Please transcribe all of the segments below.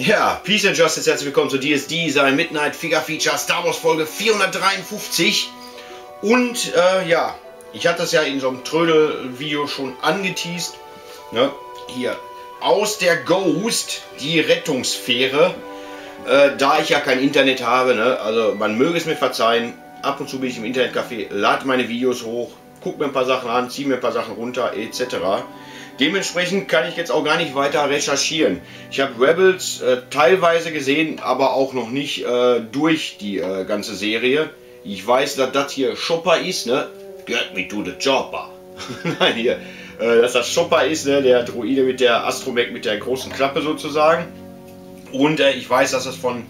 Ja, Peace and Justice, herzlich willkommen zu DSD, sein Midnight Figure Feature Star Wars Folge 453. Und ja, ich hatte das ja in so einem Trödel-Video schon angeteased. Ne? Hier, aus der Ghost, die Rettungsfähre. Da ich ja kein Internet habe, ne? Also man möge es mir verzeihen, ab und zu bin ich im Internetcafé, lade meine Videos hoch, gucke mir ein paar Sachen an, ziehe mir ein paar Sachen runter, etc. Dementsprechend kann ich jetzt auch gar nicht weiter recherchieren. Ich habe Rebels teilweise gesehen, aber auch noch nicht durch die ganze Serie. Ich weiß, dass das hier Chopper ist, ne? Get me to the Chopper. Nein, hier, dass das Chopper ist, ne? Der Droide mit der Astromech mit der großen Klappe sozusagen. Und ich weiß, dass das von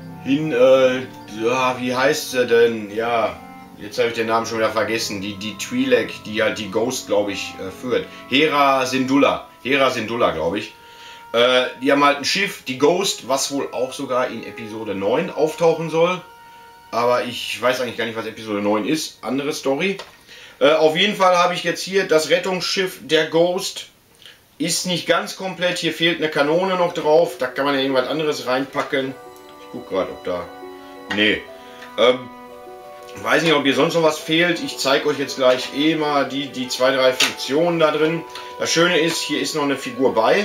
ja, wie heißt sie denn? Ja, jetzt habe ich den Namen schon wieder vergessen. Die Twi'lek, die halt die Ghost, glaube ich, führt. Hera Syndulla, glaube ich. Die haben halt ein Schiff, die Ghost, was wohl auch sogar in Episode 9 auftauchen soll. Aber ich weiß eigentlich gar nicht, was Episode 9 ist. Andere Story. Auf jeden Fall habe ich jetzt hier das Rettungsschiff der Ghost. Ist nicht ganz komplett. Hier fehlt eine Kanone noch drauf. Da kann man ja irgendwas anderes reinpacken. Ich gucke gerade, ob da... Nee. Weiß nicht, ob hier sonst noch was fehlt. Ich zeige euch jetzt gleich mal die 2, 3 Funktionen da drin. Das Schöne ist, hier ist noch eine Figur bei.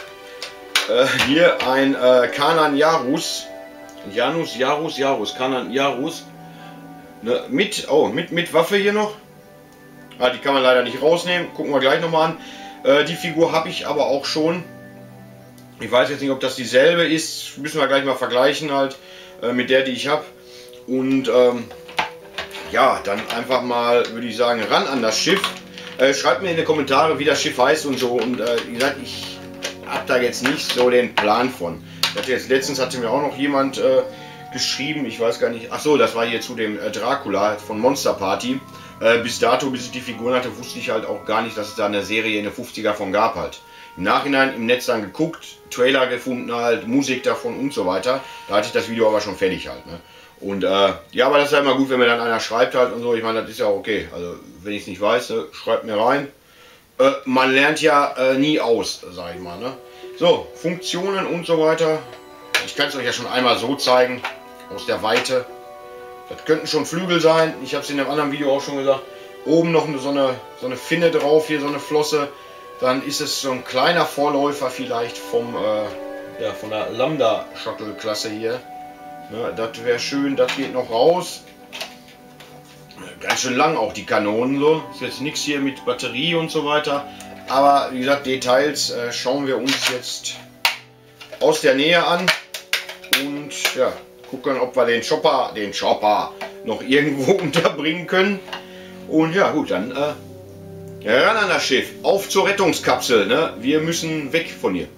Hier ein Kanan Jarrus. Kanan Jarrus. Ne, mit Waffe hier noch. Die kann man leider nicht rausnehmen. Gucken wir gleich nochmal an. Die Figur habe ich aber auch schon. Ich weiß jetzt nicht, ob das dieselbe ist. Müssen wir gleich mal vergleichen halt mit der, die ich habe. Und ja, dann einfach mal, würde ich sagen, ran an das Schiff. Schreibt mir in die Kommentare, wie das Schiff heißt und so. Und wie gesagt, ich habe da jetzt nicht so den Plan von. Letztens hatte mir auch noch jemand geschrieben, ich weiß gar nicht. Ach so, das war hier zu dem Dracula von Monster Party. Bis dato, bis ich die Figuren hatte, wusste ich halt auch gar nicht, dass es da eine Serie in den 50er von gab halt. Im Nachhinein im Netz dann geguckt, Trailer gefunden halt, Musik davon und so weiter. Da hatte ich das Video aber schon fertig halt, ne? Und ja, aber das ist ja immer gut, wenn mir dann einer schreibt halt und so. Ich meine, das ist ja okay. Also wenn ich es nicht weiß, ne, schreibt mir rein. Man lernt ja nie aus, sag ich mal, ne? So, Funktionen und so weiter. Ich kann es euch ja schon einmal so zeigen, aus der Weite. Das könnten schon Flügel sein. Ich habe es in einem anderen Video auch schon gesagt. Oben noch so eine Finne drauf, hier so eine Flosse. Dann ist es so ein kleiner Vorläufer vielleicht vom, ja, von der Lambda-Shuttle-Klasse hier. Ne, das wäre schön, das geht noch raus. Ganz schön lang auch die Kanonen so. Ist jetzt nichts hier mit Batterie und so weiter. Aber wie gesagt, Details schauen wir uns jetzt aus der Nähe an. Und ja, gucken, ob wir den Chopper noch irgendwo unterbringen können. Und ja gut, dann ran an das Schiff. Auf zur Rettungskapsel. Ne? Wir müssen weg von hier.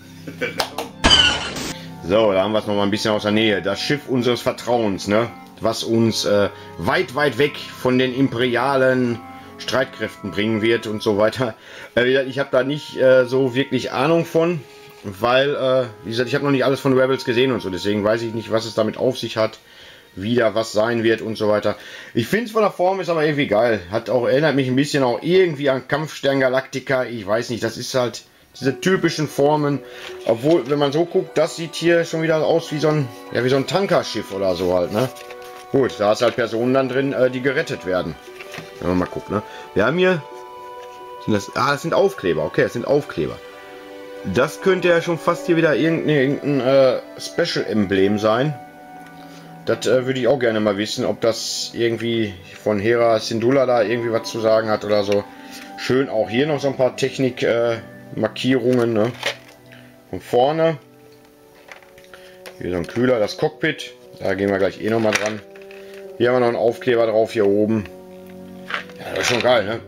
So, da haben wir es noch mal ein bisschen aus der Nähe. Das Schiff unseres Vertrauens, ne? Was uns weit, weit weg von den imperialen Streitkräften bringen wird und so weiter. Ich habe da nicht so wirklich Ahnung von, weil, wie gesagt, ich habe noch nicht alles von Rebels gesehen und so. Deswegen weiß ich nicht, was es damit auf sich hat, wie da was sein wird und so weiter. Ich finde es von der Form ist aber irgendwie geil. Erinnert mich ein bisschen auch irgendwie an Kampfstern Galactica. Ich weiß nicht, das ist halt... Diese typischen Formen, obwohl, wenn man so guckt, das sieht hier schon wieder aus wie so ein, ja, wie so ein Tankerschiff oder so halt, ne? Gut, da ist halt Personen dann drin, die gerettet werden. Wenn man mal guckt, ne? Wir haben hier, das sind Aufkleber, okay, das sind Aufkleber. Das könnte ja schon fast hier wieder irgendein Special-Emblem sein. Das würde ich auch gerne mal wissen, ob das irgendwie von Hera Syndulla da irgendwie was zu sagen hat oder so. Schön auch hier noch so ein paar Technik, Markierungen, ne? Von vorne. Hier so ein Kühler, das Cockpit. Da gehen wir gleich noch mal dran. Hier haben wir noch einen Aufkleber drauf, hier oben. Ja, das ist schon geil, ne?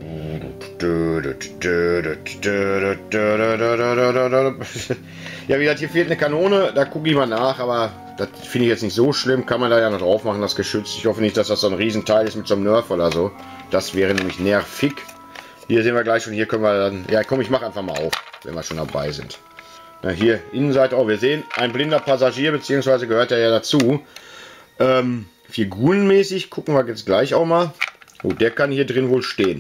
Ja, wie gesagt, hier fehlt eine Kanone. Da gucke ich mal nach, aber das finde ich jetzt nicht so schlimm. Kann man da ja noch drauf machen, das Geschütz. Ich hoffe nicht, dass das so ein Riesenteil ist mit so einem Nerf oder so. Das wäre nämlich nervig. Hier sehen wir gleich schon, hier können wir dann... Ja komm, ich mache einfach mal auf, wenn wir schon dabei sind. Na, hier, Innenseite auch, wir sehen, ein blinder Passagier, beziehungsweise gehört er ja dazu. Figurenmäßig gucken wir jetzt gleich auch mal. Oh, der kann hier drin wohl stehen.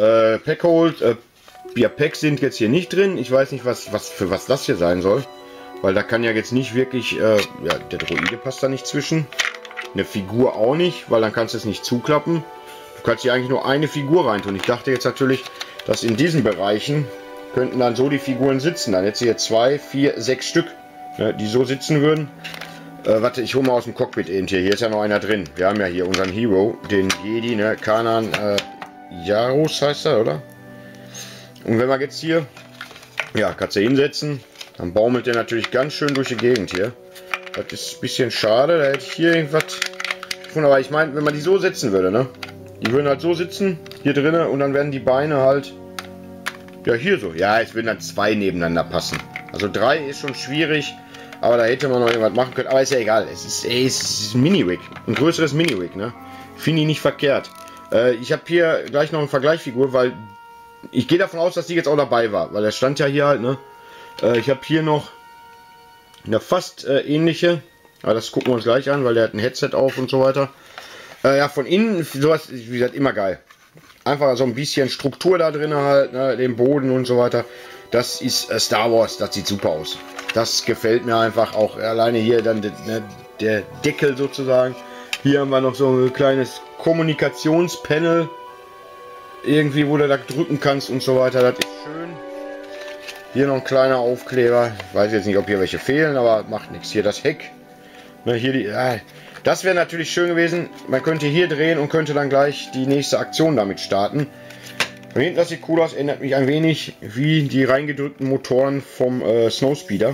Packhold, Packs sind jetzt hier nicht drin. Ich weiß nicht, für was das hier sein soll. Weil da kann ja jetzt nicht wirklich, ja, der Droide passt da nicht zwischen. Eine Figur auch nicht, weil dann kannst du es nicht zuklappen. Du kannst hier eigentlich nur eine Figur reintun. Ich dachte jetzt natürlich, dass in diesen Bereichen könnten dann so die Figuren sitzen. Dann hättest du hier 2, 4, 6 Stück, ne, die so sitzen würden. Warte, ich hole mal aus dem Cockpit eben hier. Hier ist ja noch einer drin. Wir haben ja hier unseren Hero, den Jedi, ne, Kanan Jarrus heißt er, oder? Und wenn wir jetzt hier, ja, kannst du hinsetzen, dann baumelt der natürlich ganz schön durch die Gegend hier. Das ist ein bisschen schade, da hätte ich hier irgendwas gefunden. Aber ich meine, wenn man die so setzen würde, ne? Die würden halt so sitzen, hier drinnen, und dann werden die Beine halt, ja, hier so. Ja, es würden dann 2 nebeneinander passen. Also 3 ist schon schwierig, aber da hätte man noch irgendwas machen können. Aber ist ja egal, es ist ein Mini-Rig, ein größeres Mini-Rig, ne? Finde ich nicht verkehrt. Ich habe hier gleich noch eine Vergleichsfigur, weil ich gehe davon aus, dass die jetzt auch dabei war, weil er stand ja hier halt, ne? Ich habe hier noch eine fast ähnliche, aber das gucken wir uns gleich an, weil der hat ein Headset auf und so weiter. Ja, von innen, sowas, wie gesagt, immer geil. Einfach so ein bisschen Struktur da drin halt, ne, den Boden und so weiter. Das ist Star Wars, das sieht super aus. Das gefällt mir einfach auch. Alleine hier dann der Deckel sozusagen. Hier haben wir noch so ein kleines Kommunikationspanel. Irgendwie, wo du da drücken kannst und so weiter. Das ist schön. Hier noch ein kleiner Aufkleber. Ich weiß jetzt nicht, ob hier welche fehlen, aber macht nichts. Hier das Heck. Ne, hier die... Das wäre natürlich schön gewesen. Man könnte hier drehen und könnte dann gleich die nächste Aktion damit starten. Von hinten, das sieht cool aus, erinnert mich ein wenig wie die reingedrückten Motoren vom Snowspeeder.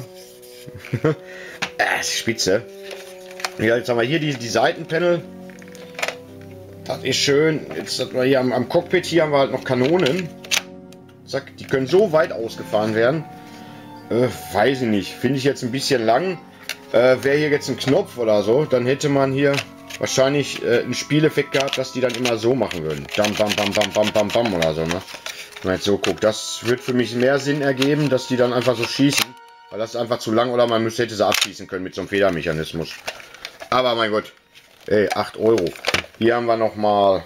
Spitze. Ja, jetzt haben wir hier die Seitenpanel. Das ist schön. Jetzt hat man hier am Cockpit, hier haben wir halt noch Kanonen. Zack, die können so weit ausgefahren werden. Weiß ich nicht. Finde ich jetzt ein bisschen lang. Wäre hier jetzt ein Knopf oder so, dann hätte man hier wahrscheinlich einen Spieleffekt gehabt, dass die dann immer so machen würden. Bam, bam, bam, bam, bam, bam, bam oder so, ne? Wenn man jetzt so guckt, das wird für mich mehr Sinn ergeben, dass die dann einfach so schießen. Weil das ist einfach zu lang, oder man hätte sie abschießen können mit so einem Federmechanismus. Aber mein Gott, ey, 8 Euro. Hier haben wir nochmal,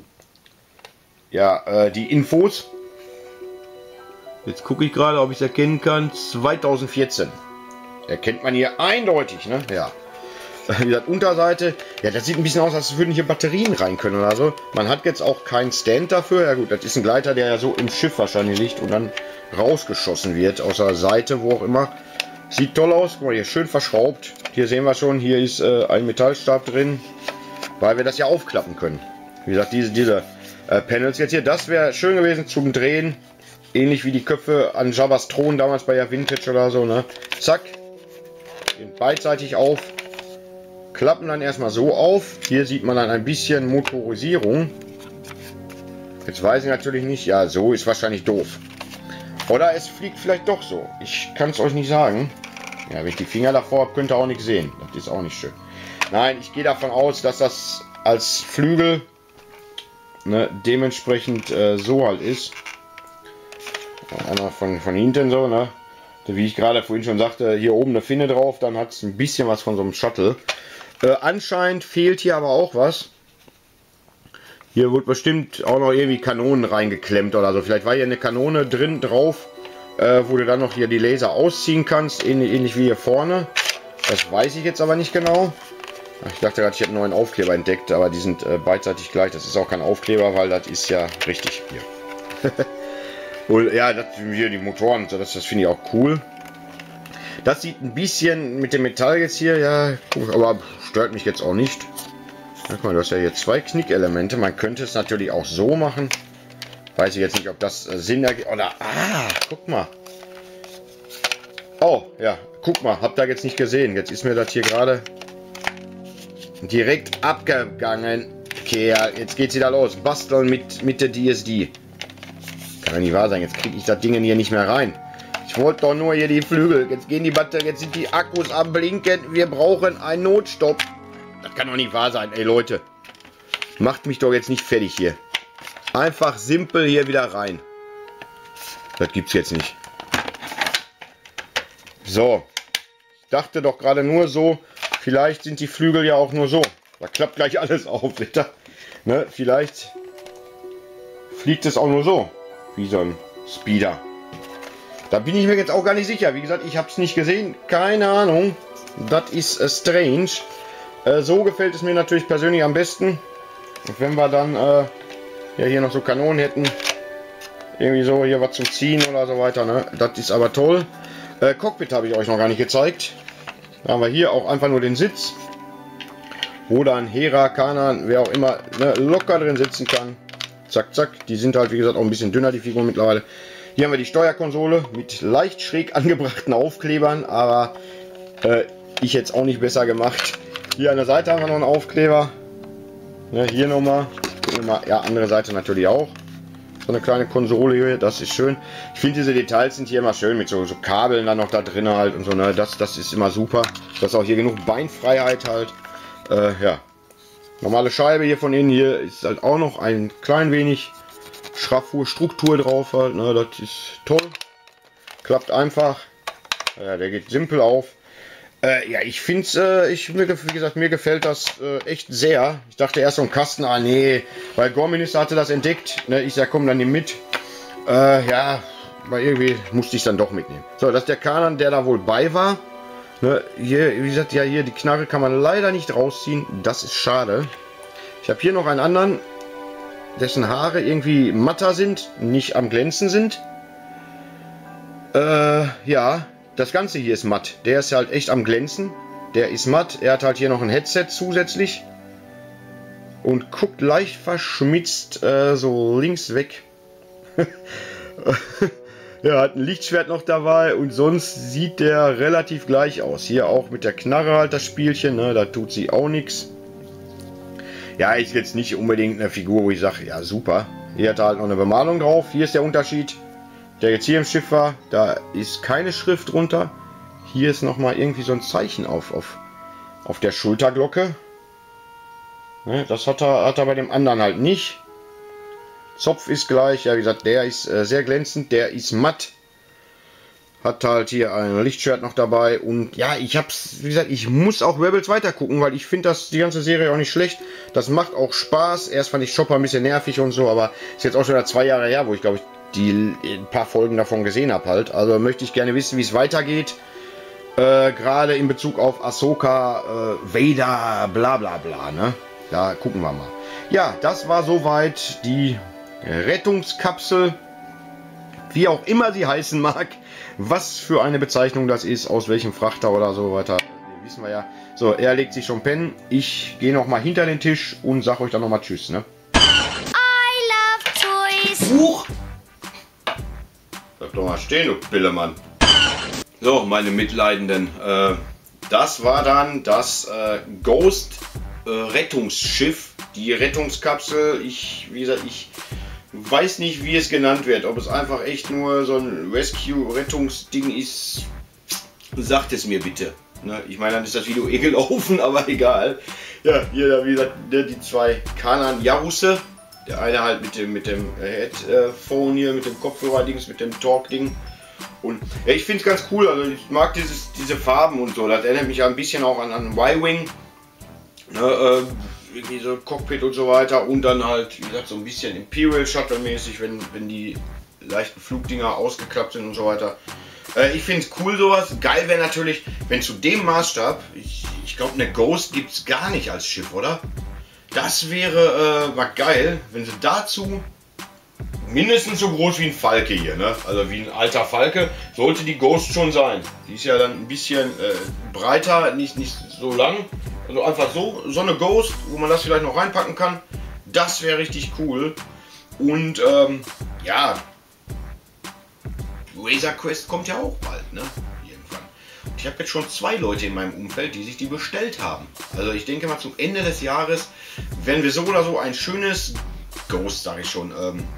ja, die Infos. Jetzt gucke ich gerade, ob ich es erkennen kann. 2014. Erkennt man hier eindeutig, ne? Ja. Wie gesagt, Unterseite. Ja, das sieht ein bisschen aus, als würden hier Batterien rein können oder so. Man hat jetzt auch keinen Stand dafür. Ja gut, das ist ein Gleiter, der ja so im Schiff wahrscheinlich liegt und dann rausgeschossen wird. Aus der Seite, wo auch immer. Sieht toll aus. Guck mal, hier schön verschraubt. Hier sehen wir schon, hier ist ein Metallstab drin. Weil wir das ja aufklappen können. Wie gesagt, diese Panels jetzt hier, das wäre schön gewesen zum Drehen. Ähnlich wie die Köpfe an Jabba's Thron damals bei der Vintage oder so, ne? Zack. Gehen beidseitig auf. Klappen dann erstmal so auf. Hier sieht man dann ein bisschen Motorisierung. Jetzt weiß ich natürlich nicht. Ja, so ist wahrscheinlich doof. Oder es fliegt vielleicht doch so. Ich kann es euch nicht sagen. Ja, wenn ich die Finger davor habe, könnt ihr auch nicht sehen. Das ist auch nicht schön. Nein, ich gehe davon aus, dass das als Flügel, ne, dementsprechend so halt ist. Einmal von hinten so, ne? Wie ich gerade vorhin schon sagte, hier oben eine Finne drauf, dann hat es ein bisschen was von so einem Shuttle. Anscheinend fehlt hier aber auch was. Hier wird bestimmt auch noch irgendwie Kanonen reingeklemmt oder so. Vielleicht war hier eine Kanone drin drauf, wo du dann noch hier die Laser ausziehen kannst, ähnlich wie hier vorne. Das weiß ich jetzt aber nicht genau. Ich dachte gerade, ich hätte einen neuen Aufkleber entdeckt, aber die sind beidseitig gleich. Das ist auch kein Aufkleber, weil das ist ja richtig hier. Und ja, das, hier die Motoren, das finde ich auch cool. Das sieht ein bisschen mit dem Metall jetzt hier, ja, aber stört mich jetzt auch nicht. Guck mal, du hast ja hier 2 Knickelemente. Man könnte es natürlich auch so machen. Weiß ich jetzt nicht, ob das Sinn ergibt. Oder, guck mal. Oh, ja, guck mal, habt ihr jetzt nicht gesehen. Jetzt ist mir das hier gerade direkt abgegangen. Okay, ja, jetzt geht's wieder los. Basteln mit der DSD. Kann ja nicht wahr sein, jetzt kriege ich das Ding hier nicht mehr rein. Ich wollte doch nur hier die Flügel. Jetzt gehen die Batterien, jetzt sind die Akkus am Blinken. Wir brauchen einen Notstopp. Das kann doch nicht wahr sein, ey Leute. Macht mich doch jetzt nicht fertig hier. Einfach simpel hier wieder rein. Das gibt's jetzt nicht. So. Ich dachte doch gerade nur so, vielleicht sind die Flügel ja auch nur so. Da klappt gleich alles auf, bitte. Ne, vielleicht fliegt es auch nur so. Wie so ein Speeder. Da bin ich mir jetzt auch gar nicht sicher. Wie gesagt, ich habe es nicht gesehen. Keine Ahnung. Das ist strange. So gefällt es mir natürlich persönlich am besten. Und wenn wir dann ja, hier noch so Kanonen hätten. Irgendwie so hier was zum Ziehen oder so weiter. Ne? Das ist aber toll. Cockpit habe ich euch noch gar nicht gezeigt. Da haben wir hier auch einfach nur den Sitz. Wo dann Hera, Kanan, wer auch immer, ne, locker drin sitzen kann. Zack, zack. Die sind halt, wie gesagt, auch ein bisschen dünner, die Figuren mittlerweile. Hier haben wir die Steuerkonsole mit leicht schräg angebrachten Aufklebern, aber ich hätte es auch nicht besser gemacht. Hier an der Seite haben wir noch einen Aufkleber. Ne, hier nochmal. Ja, andere Seite natürlich auch. So eine kleine Konsole hier, das ist schön. Ich finde, diese Details sind hier immer schön mit so Kabeln dann noch da drin halt und so. Ne? Das ist immer super. Das ist auch hier genug Beinfreiheit halt. Ja, normale Scheibe hier von innen. Hier ist halt auch noch ein klein wenig Struktur drauf halt. Ne? Das ist toll. Klappt einfach. Ja, der geht simpel auf. Ja, ich finde es, wie gesagt, mir gefällt das echt sehr. Ich dachte erst so ein Kasten, ah nee, weil Gore-Minister hatte das entdeckt. Ne? Ich sag, komm, dann nimm mit. Ja, aber irgendwie musste ich es dann doch mitnehmen. So, das ist der Kanan, der da wohl bei war. Ne? Hier, wie gesagt, ja, hier die Knarre kann man leider nicht rausziehen. Das ist schade. Ich habe hier noch einen anderen, dessen Haare irgendwie matter sind, nicht am Glänzen sind. Ja. Das Ganze hier ist matt. Der ist halt echt am Glänzen. Der ist matt. Er hat halt hier noch ein Headset zusätzlich. Und guckt leicht verschmitzt so links weg. Ja, hat ein Lichtschwert noch dabei. Und sonst sieht der relativ gleich aus. Hier auch mit der Knarre halt das Spielchen. Ne? Da tut sie auch nichts. Ja, ist jetzt nicht unbedingt eine Figur, wo ich sage, ja super. Hier hat er halt noch eine Bemalung drauf. Hier ist der Unterschied. Der jetzt hier im Schiff war, da ist keine Schrift drunter. Hier ist nochmal irgendwie so ein Zeichen auf der Schulterglocke. Ne, das hat er bei dem anderen halt nicht. Zopf ist gleich. Ja, wie gesagt, der ist sehr glänzend. Der ist matt. Hat halt hier ein Lichtschwert noch dabei. Und ja, ich hab's, wie gesagt, ich muss auch Rebels weiter gucken, weil ich finde die ganze Serie auch nicht schlecht. Das macht auch Spaß. Erst fand ich Chopper ein bisschen nervig und so, aber ist jetzt auch schon 2 Jahre her, wo ich glaube ich ein paar Folgen davon gesehen habe halt. Also möchte ich gerne wissen, wie es weitergeht. Gerade in Bezug auf Ahsoka, Vader, bla bla bla. Ne? Da gucken wir mal. Ja, das war soweit die Rettungskapsel. Wie auch immer sie heißen mag. Was für eine Bezeichnung das ist, aus welchem Frachter oder so weiter. Wissen wir ja. So, er legt sich schon pennen. Ich gehe noch mal hinter den Tisch und sage euch dann noch mal Tschüss. Ne? I love toys. Huch! Bleib doch mal stehen, du Pillemann. So, meine Mitleidenden. Das war dann das Ghost Rettungsschiff. Die Rettungskapsel. Wie gesagt, ich weiß nicht, wie es genannt wird. Ob es einfach echt nur so ein Rescue-Rettungsding ist. Sagt es mir bitte. Ne? Ich meine, dann ist das Video eh gelaufen, aber egal. Ja, hier, wie gesagt, die 2 Kanan-Jarusse. Der eine halt mit dem Headphone hier, mit dem Kopfhörer-Dings, mit dem Talk-Ding. Und ja, ich finde es ganz cool, also ich mag diese Farben und so. Das erinnert mich ein bisschen auch an Y-Wing. Ne, irgendwie so Cockpit und so weiter. Und dann halt, wie gesagt, so ein bisschen Imperial Shuttle-mäßig, wenn die leichten Flugdinger ausgeklappt sind und so weiter. Ich finde es cool sowas. Geil wäre natürlich, wenn zu dem Maßstab, ich glaube eine Ghost gibt es gar nicht als Schiff, oder? Das wäre mal geil, wenn sie dazu mindestens so groß wie ein Falke hier, ne? Also wie ein alter Falke, sollte die Ghost schon sein. Die ist ja dann ein bisschen breiter, nicht so lang. Also einfach so eine Ghost, wo man das vielleicht noch reinpacken kann. Das wäre richtig cool. Und ja, Razor Quest kommt ja auch bald, ne? Irgendwann. Und ich habe jetzt schon 2 Leute in meinem Umfeld, die sich die bestellt haben. Also ich denke mal, zum Ende des Jahres werden wir so oder so ein schönes Ghost, sage ich schon.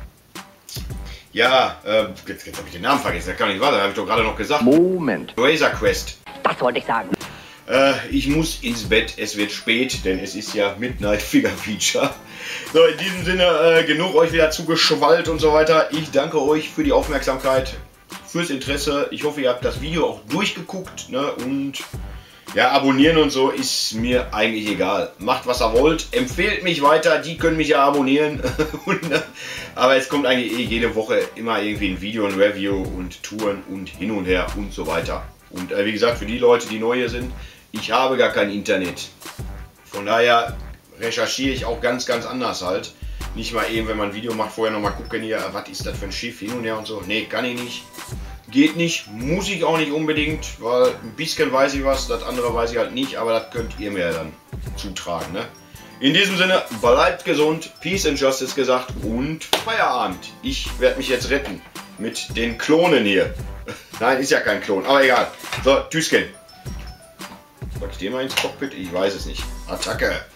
Ja, jetzt habe ich den Namen vergessen, das kann nicht wahr sein, habe ich doch gerade noch gesagt. Moment. Razor Quest. Das wollte ich sagen. Ich muss ins Bett, es wird spät, denn es ist ja Midnight Figure Feature. So, in diesem Sinne, genug euch wieder zugeschwallt und so weiter. Ich danke euch für die Aufmerksamkeit, fürs Interesse. Ich hoffe, ihr habt das Video auch durchgeguckt, ne? Und Ja, abonnieren und so ist mir eigentlich egal. Macht, was ihr wollt. Empfehlt mich weiter. Die können mich ja abonnieren. Aber es kommt eigentlich jede Woche immer irgendwie ein Video, ein Review und Touren und hin und her und so weiter. Und wie gesagt, für die Leute, die neu hier sind, ich habe gar kein Internet. Von daher recherchiere ich auch ganz anders halt. Nicht mal eben, wenn man ein Video macht, vorher nochmal gucken hier, was ist das für ein Schiff, hin und her und so. Nee, kann ich nicht. Geht nicht, muss ich auch nicht unbedingt, weil ein bisschen weiß ich was, das andere weiß ich halt nicht, aber das könnt ihr mir dann zutragen. Ne? In diesem Sinne, bleibt gesund, Peace and Justice gesagt und Feierabend. Ich werde mich jetzt retten mit den Klonen hier. Nein, ist ja kein Klon, aber egal. So, Tschüsschen. Soll ich den mal ins Cockpit? Ich weiß es nicht. Attacke.